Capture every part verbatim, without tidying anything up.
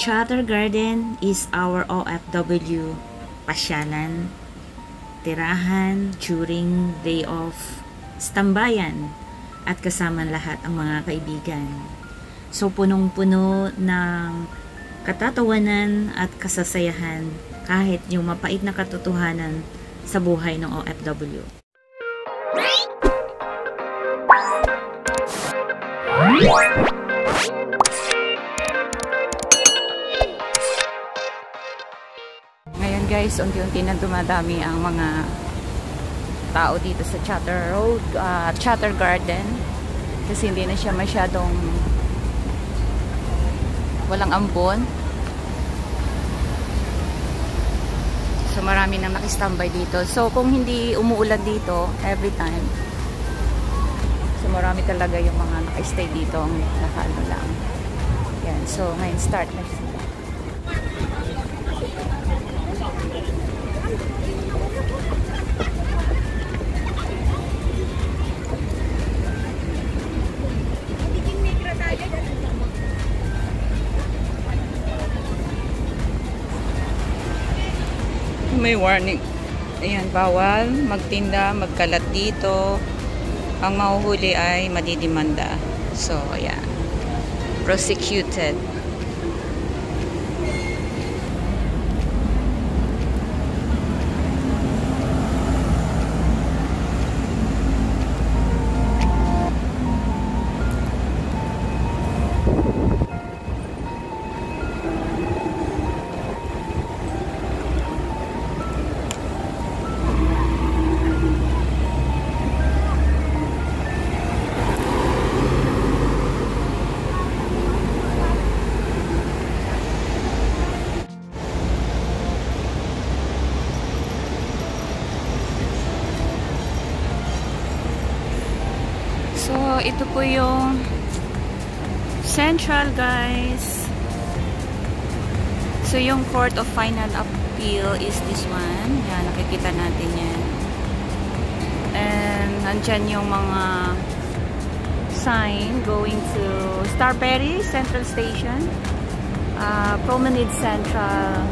Chatter Garden is our O F W pasyalan, tirahan during day off, stambayan, at kasama lahat ang mga kaibigan. So punong-puno ng katatawanan at kasasayahan kahit yung mapait na katotohanan sa buhay ng O F W. Ngayon guys, unti-unti na dumadami ang mga tao dito sa Chatter Road, uh, Chatter Garden, kasi hindi na siya masyadong walang ambon. So marami nang nakistambay dito. So kung hindi umuulan dito every time, so marami talaga yung mga naka-stay dito ang nakano lang. Yan. So ngayon start na siya. May warning. Ayan, bawal magtinda, magkalat dito. Ang mahuhuli ay madidimanda. So, ayan. Prosecuted. So, ito po yung Central, guys. So, yung Court of Final Appeal is this one. Yan, nakikita natin yan. And, nandyan yung mga sign going to Star Perry Central Station, uh, Promenade Central.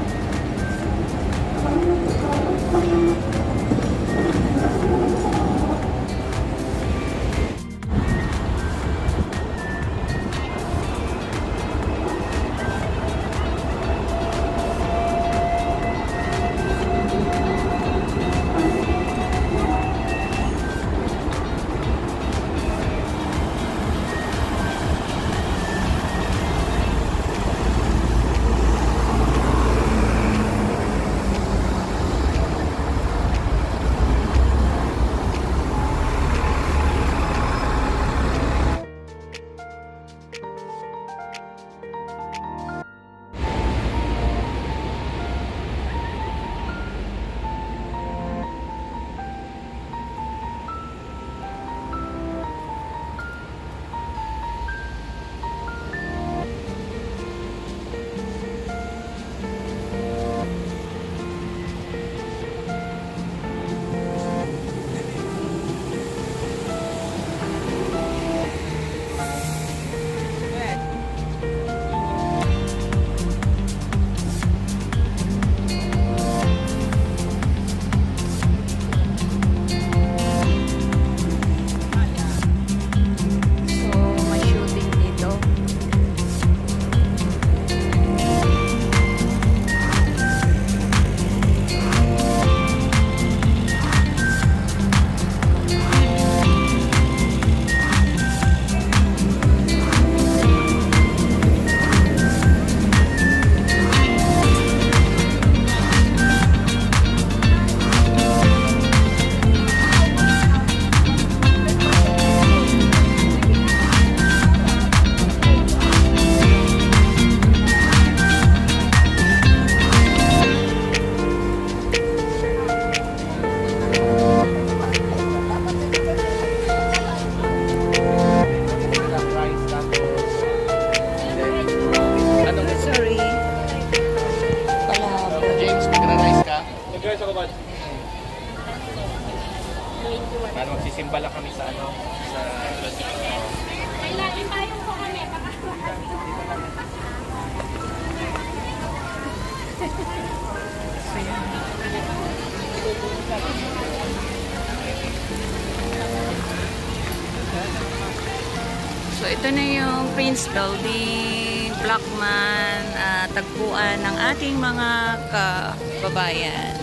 Ito na yung Prince Building, Blackman, uh, tagpuan ng ating mga kababayan.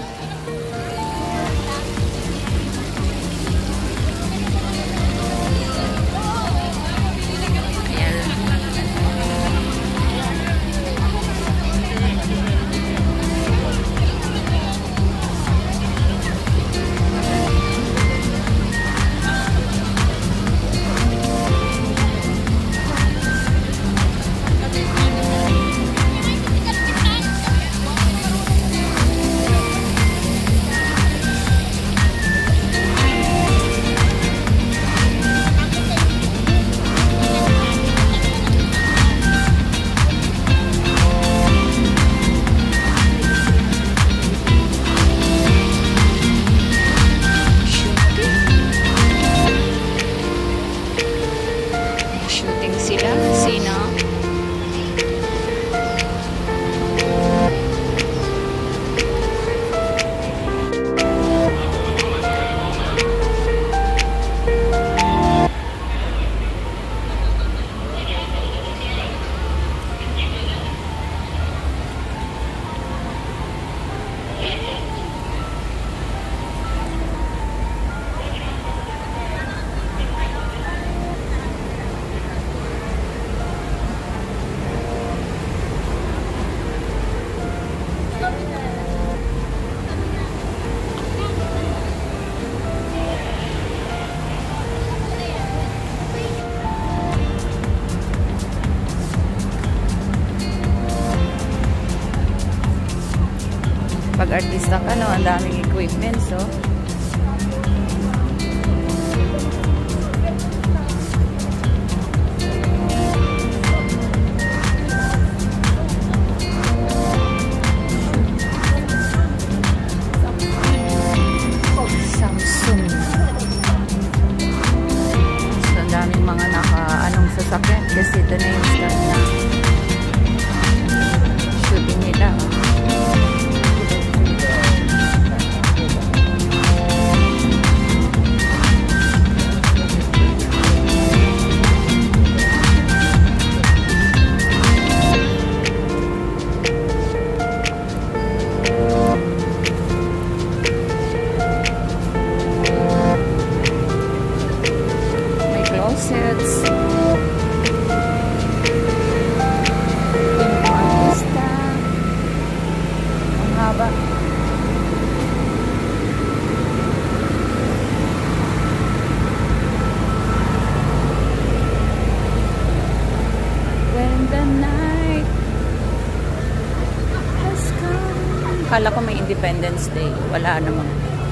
Pag artista ka, no, ang daming equipment, so. Samsung. So, ang daming mga naka-anong sasakyan kasi ito na yung start na shooting nila. Sets. Yung artista. Ang haba. When the night has come. Kala ko may Independence Day. Wala namang.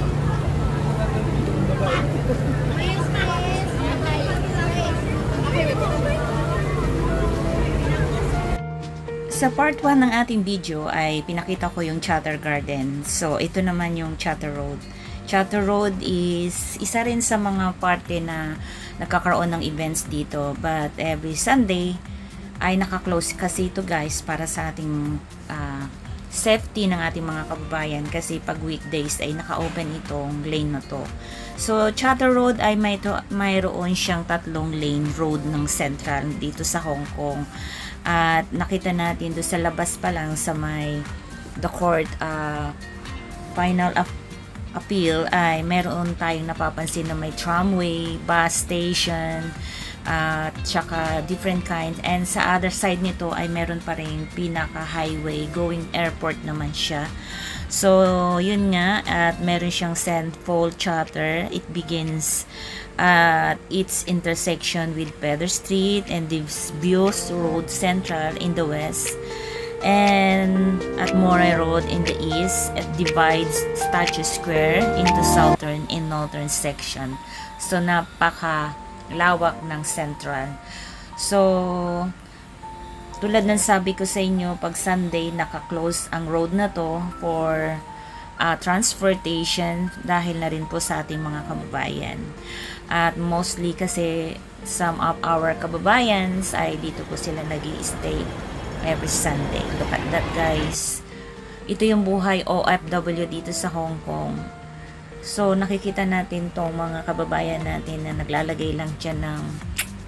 Sa part one ng ating video ay pinakita ko yung Chatter Garden. So, ito naman yung Chatter Road. Chatter Road is isa rin sa mga parte na nagkakaroon ng events dito. But every Sunday ay naka-close kasi ito guys para sa ating uh, safety ng ating mga kababayan. Kasi pag weekdays ay naka-open itong lane na to. So, Chatter Road ay may to, mayroon siyang tatlong lane road ng Central dito sa Hong Kong. At nakita natin doon sa labas pa lang sa may the court uh, final ap appeal ay meron tayong napapansin na may tramway, bus station, at uh, tsaka different kinds. And sa other side nito ay meron pa rin pinaka-highway going airport naman siya. So, yun nga, at meron siyang Saint Paul Chatter. It begins at its intersection with Pedder Street and the Bios Road Central in the west, and at Moray Road in the east. It divides Statue Square into southern and northern section. So, napaka lawak ng Central. So, tulad ng sabi ko sa inyo, pag Sunday, naka-close ang road na to for uh, transportation dahil na rin po sa ating mga kababayan. At mostly kasi some of our kababayans ay dito po sila nag-i-stay every Sunday. Look at that guys. Ito yung buhay O F W dito sa Hong Kong. So nakikita natin tong mga kababayan natin na naglalagay lang dyan ng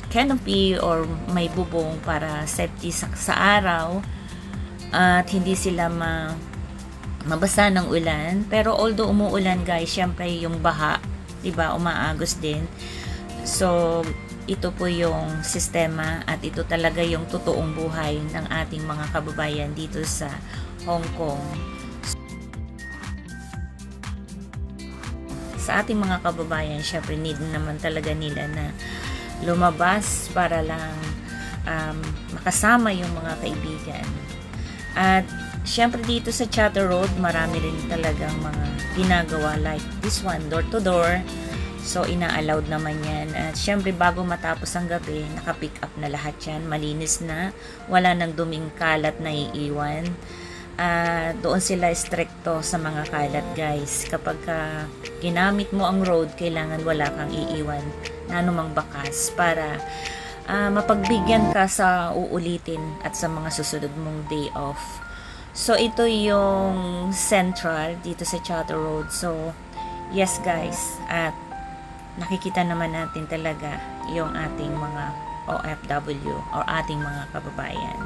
canopy or may bubong para safety sa, sa araw at hindi sila ma mabasa ng ulan. Pero although umuulan guys, syempre yung baha, 'di ba, umaagos din. So ito po yung sistema at ito talaga yung totoong buhay ng ating mga kababayan dito sa Hong Kong. Sa ating mga kababayan, syempre need naman talaga nila na lumabas para lang um, makasama yung mga kaibigan. At syempre dito sa Chater Road, marami rin talagang mga ginagawa like this one, door to door. So ina-allowed naman yan. At syempre bago matapos ang gabi, naka-pick up na lahat yan. Malinis na, wala nang duming kalat na iiwan. Uh, doon sila stricto sa mga kalat guys. Kapag ka ginamit mo ang road, kailangan wala kang iiwan na anumang bakas para uh, mapagbigyan ka sa uulitin at sa mga susunod mong day off. So ito yung central dito sa Chater Road. So yes guys, at nakikita naman natin talaga yung ating mga O F W or ating mga kababayan.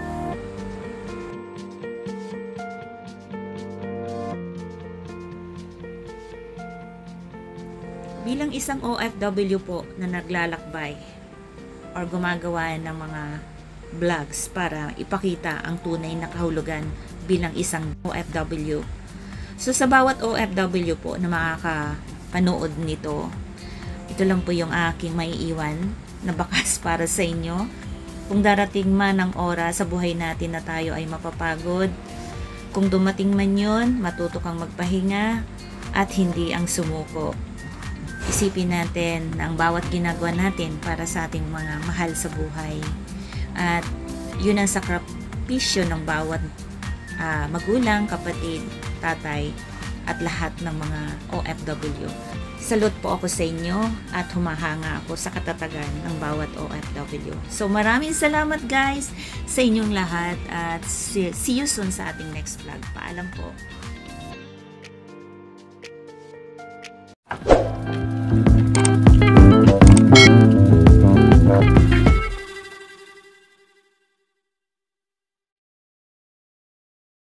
Bilang isang O F W po na naglalakbay or gumagawa ng mga vlogs para ipakita ang tunay na kahulugan bilang isang O F W. So sa bawat O F W po na makakapanood nito, ito lang po yung aking maiiwan na bakas para sa inyo. Kung darating man ang oras sa buhay natin na tayo ay mapapagod, kung dumating man yun, matuto kang magpahinga at hindi ang sumuko. Isipin natin na ang bawat ginagawa natin para sa ating mga mahal sa buhay. At yun ang sakripisyo ng bawat uh, magulang, kapatid, tatay, at lahat ng mga O F W. Salute po ako sa inyo at humahanga ako sa katatagan ng bawat O F W. So maraming salamat guys sa inyong lahat at see you soon sa ating next vlog. Paalam po.